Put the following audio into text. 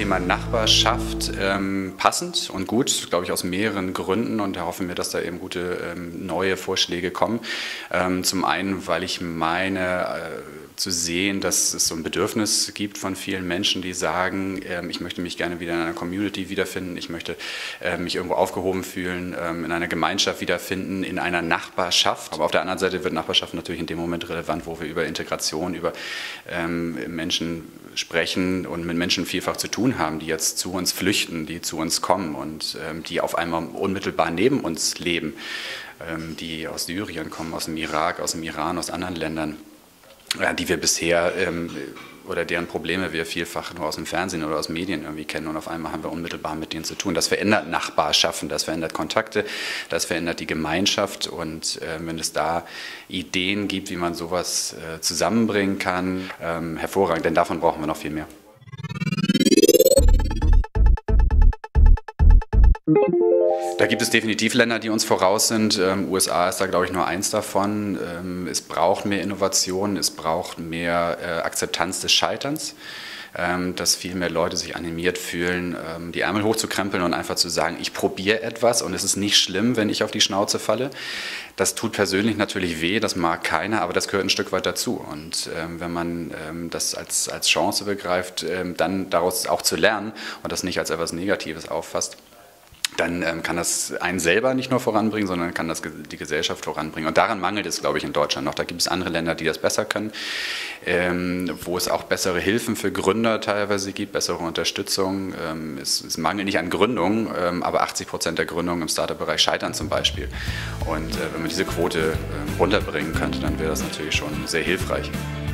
Thema Nachbarschaft passend und gut, glaube ich, aus mehreren Gründen, und da hoffen wir, dass da eben gute neue Vorschläge kommen. Zum einen, weil ich meine zu sehen, dass es so ein Bedürfnis gibt von vielen Menschen, die sagen, ich möchte mich gerne wieder in einer Community wiederfinden, ich möchte mich irgendwo aufgehoben fühlen, in einer Gemeinschaft wiederfinden, in einer Nachbarschaft. Aber auf der anderen Seite wird Nachbarschaft natürlich in dem Moment relevant, wo wir über Integration, über Menschen sprechen und mit Menschen vielfach zu tun haben, die jetzt zu uns flüchten, die zu uns kommen und die auf einmal unmittelbar neben uns leben, die aus Syrien kommen, aus dem Irak, aus dem Iran, aus anderen Ländern, die wir bisher oder deren Probleme wir vielfach nur aus dem Fernsehen oder aus Medien irgendwie kennen, und auf einmal haben wir unmittelbar mit denen zu tun. Das verändert Nachbarschaften, das verändert Kontakte, das verändert die Gemeinschaft, und wenn es da Ideen gibt, wie man sowas zusammenbringen kann, hervorragend, denn davon brauchen wir noch viel mehr. Da gibt es definitiv Länder, die uns voraus sind. USA ist da, glaube ich, nur eins davon. Es braucht mehr Innovation, es braucht mehr Akzeptanz des Scheiterns, dass viel mehr Leute sich animiert fühlen, die Ärmel hochzukrempeln und einfach zu sagen, ich probiere etwas und es ist nicht schlimm, wenn ich auf die Schnauze falle. Das tut persönlich natürlich weh, das mag keiner, aber das gehört ein Stück weit dazu. Und wenn man das als Chance begreift, dann daraus auch zu lernen und das nicht als etwas Negatives auffasst, dann kann das einen selber nicht nur voranbringen, sondern kann das die Gesellschaft voranbringen. Und daran mangelt es, glaube ich, in Deutschland noch. Da gibt es andere Länder, die das besser können, wo es auch bessere Hilfen für Gründer teilweise gibt, bessere Unterstützung. Es mangelt nicht an Gründungen, aber 80% der Gründungen im Startup-Bereich scheitern zum Beispiel. Und wenn man diese Quote runterbringen könnte, dann wäre das natürlich schon sehr hilfreich.